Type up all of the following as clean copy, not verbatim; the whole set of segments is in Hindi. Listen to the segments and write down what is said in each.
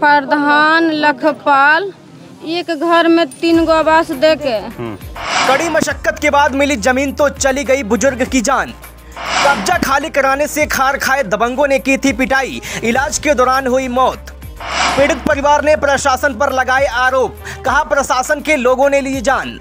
प्रधान लखपाल एक घर में 3 गो आवास देके। कड़ी मशक्कत के बाद मिली जमीन तो चली गई बुजुर्ग की जान। कब्जा खाली कराने से खार खाए दबंगों ने की थी पिटाई, इलाज के दौरान हुई मौत। पीड़ित परिवार ने प्रशासन पर लगाए आरोप, कहा प्रशासन के लोगों ने ली जान।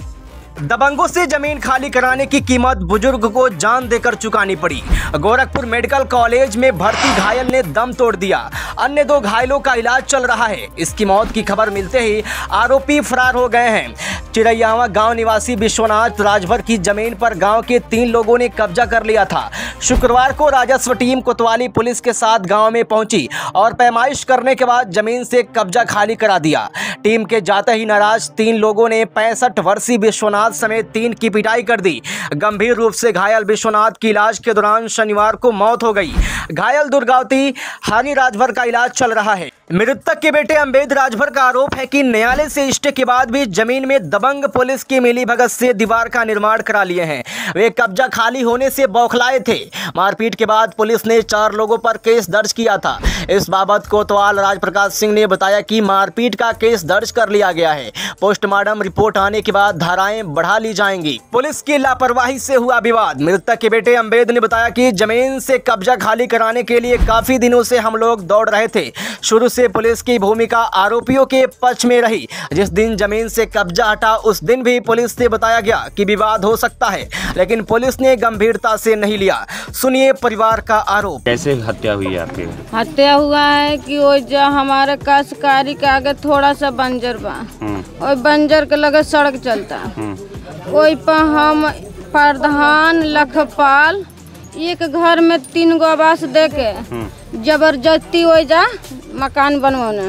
दबंगों से जमीन खाली कराने की कीमत बुजुर्ग को जान देकर चुकानी पड़ी। गोरखपुर मेडिकल कॉलेज में भर्ती घायल ने दम तोड़ दिया, अन्य 2 घायलों का इलाज चल रहा है। इसकी मौत की खबर मिलते ही आरोपी फरार हो गए हैं। चिरैयावा गांव निवासी विश्वनाथ राजभर की जमीन पर गांव के 3 लोगों ने कब्जा कर लिया था। शुक्रवार को राजस्व टीम कोतवाली पुलिस के साथ गांव में पहुंची और पैमाइश करने के बाद जमीन से कब्जा खाली करा दिया। टीम के जाते ही नाराज 3 लोगों ने 65 वर्षीय विश्वनाथ समेत 3 की पिटाई कर दी। गंभीर रूप से घायल विश्वनाथ की इलाज के दौरान शनिवार को मौत हो गई। घायल दुर्गावती हरि राजभर का इलाज चल रहा है। मृतक के बेटे अम्बेद राजभर का आरोप है कि न्यायालय से स्टे के बाद भी जमीन में दबंग पुलिस की मिलीभगत से दीवार का निर्माण करा लिए हैं। वे कब्जा खाली होने से बौखलाए थे। मारपीट के बाद पुलिस ने 4 लोगों पर केस दर्ज किया था। इस बाबत कोतवाल राजप्रकाश सिंह ने बताया कि मारपीट का केस दर्ज कर लिया गया है। पोस्टमार्टम रिपोर्ट आने के बाद धाराएं बढ़ा ली जाएंगी। पुलिस की लापरवाही से हुआ विवाद। मृतक के बेटे अम्बेद ने बताया कि जमीन से कब्जा खाली कराने के लिए काफी दिनों से हम लोग दौड़ रहे थे। शुरू से पुलिस की भूमिका आरोपियों के पक्ष में रही। जिस दिन जमीन से कब्जा हटा उस दिन भी पुलिस से बताया गया कि विवाद हो सकता है, लेकिन पुलिस ने गंभीरता से नहीं लिया। सुनिए परिवार का आरोप। कैसे हत्या हुई है आपकी? हत्या हुआ है कि वो जो हमारे काश्तकारी के आगे थोड़ा सा बंजर बा, और बंजर के लगे सड़क चलता, वही पर हम प्रधान लखपाल एक घर में 3 गो आवास देके जबरदस्ती हो जा मकान बनवाने।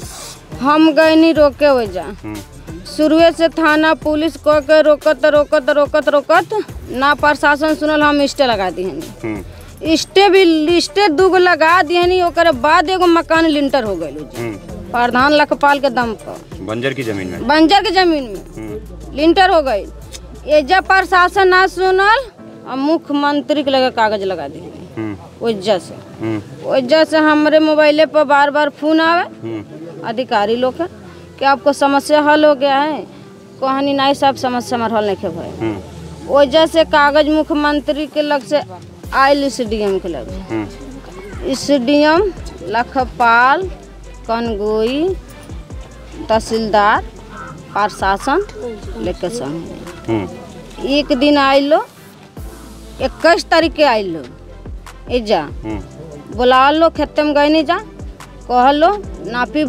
हम गए नहीं रोके हो जा। शुरुए से थाना पुलिस को के रोकत ना प्रशासन सुनल, हम स्टे लगा दिए। स्टे 2 गो लगा दिए, ओकर बाद एगो मकान लिंटर हो गए प्रधान लखपाल के दम पर। बंजर की जमीन में लिंटर हो गई। एजा प्रशासन ना सुनल, मुख्यमंत्री के लगे कागज लगा दिए। वजह से हमारे मोबाइले पर बार फोन आवे अधिकारी लोग के कि आपको समस्या हल हो गया है। कहानी नहीं साहब, समस्या हमारे हल नहीं भाई। वजह से कागज मुख्यमंत्री के लग से आयल SDM के लगे। SDM लखपाल, कनगोई, तहसीलदार, प्रशासन लेके संग एक दिन आइलो, 21 तारीख के आइलो। एजा बुला लो, खेते में गए नहीं जा, कहलो नापी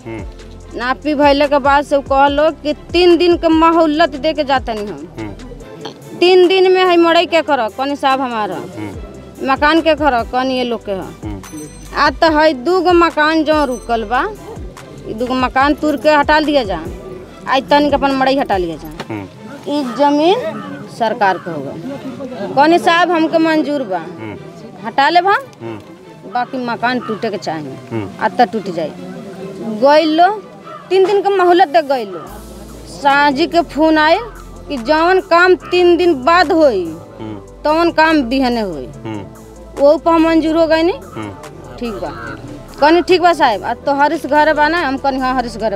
भइल के बाद से कहलो कि 3 दिन के मोहलत दे के जाता नहीं। हम 3 दिन में है मड़ई के करो कौन साहब, हमारा मकान के करो कौन ये लोग के आज तो है 2 गो मकान जो रुकल बा, 2 गो मकान तुर के हटा दिया जा। आज तन के अपन मड़ई हटा लिया जा। इस जमीन सरकार के होगा कौन साहब, हमके मंजूर बा, हटा ले भा, बाकी मकान टूटे के चाहिए। आज तक टूट जाए। गई लो 3 दिन का मोहलत दे गई लो। साँझी के फोन आए कि जवन काम 3 दिन बाद होई तवन काम बिहने होई। वो पर मंजूर हो गई नहीं। ठीक बा कहनी, ठीक बा साहब, आज तो हरीश घरे बाना। हम कहनी हाँ हरीश घरे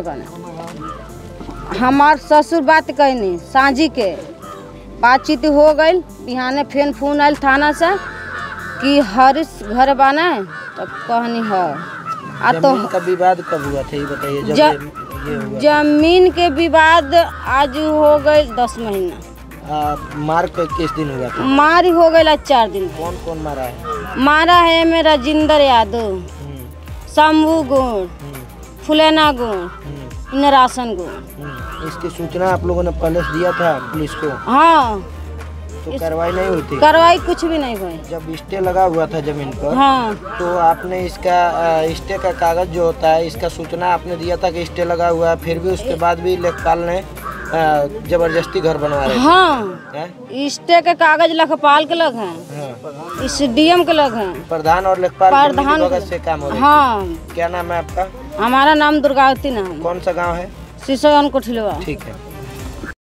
बाना। हमार ससुर बात कहनी, साँझी के बातचीत हो गई। बिहाने फिर फोन आयल थाना से कि हरीश घर बना है, तब कहनी है। तो का विवाद कब हुआ था ये बताइए। जमीन के विवाद आज हो गए 10 महीना। मार किस दिन हुआ था? मार हो गए 4 दिन। कौन मारा है? मारा है मेरा जिंदर यादव, शंभू गुण, फुलेना गुण, नरासन गुण। इसकी सूचना आप लोगों ने पहले दिया था पुलिस को? हाँ। तो कार्रवाई नहीं हुई थी? कार्रवाई कुछ भी नहीं हुई। जब स्टे लगा हुआ था जमीन पर, हाँ, तो आपने इसका स्टे का कागज जो होता है, इसका सूचना आपने दिया था कि स्टे लगा हुआ है, फिर भी उसके बाद भी लेखपाल ने जबरदस्ती घर बनवा रहे? हाँ, स्टे के कागज लखपाल के लग हैं, SDM के लग हैं। प्रधान और लेखपाल से काम हो रहा है। हाँ। क्या नाम है आपका? हमारा नाम दुर्गावती नाम। कौन सा गाँव है? सिसोन कोठिलवा। ठीक है।